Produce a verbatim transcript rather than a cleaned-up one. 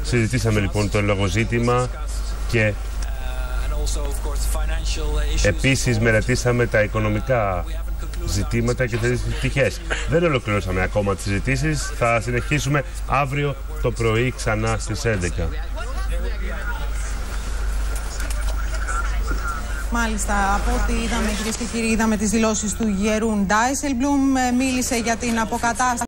Συζητήσαμε λοιπόν το λόγο ζήτημα και επίσης μελετήσαμε τα οικονομικά ζητήματα και τις πτυχές. Δεν ολοκληρώσαμε ακόμα τις συζητήσεις, θα συνεχίσουμε αύριο το πρωί ξανά στις έντεκα. Μάλιστα, από ό,τι είδαμε, κυρίες και κύριοι, είδαμε τις δηλώσεις του Γερούν Ντάισελμπλουμ, μίλησε για την αποκατάσταση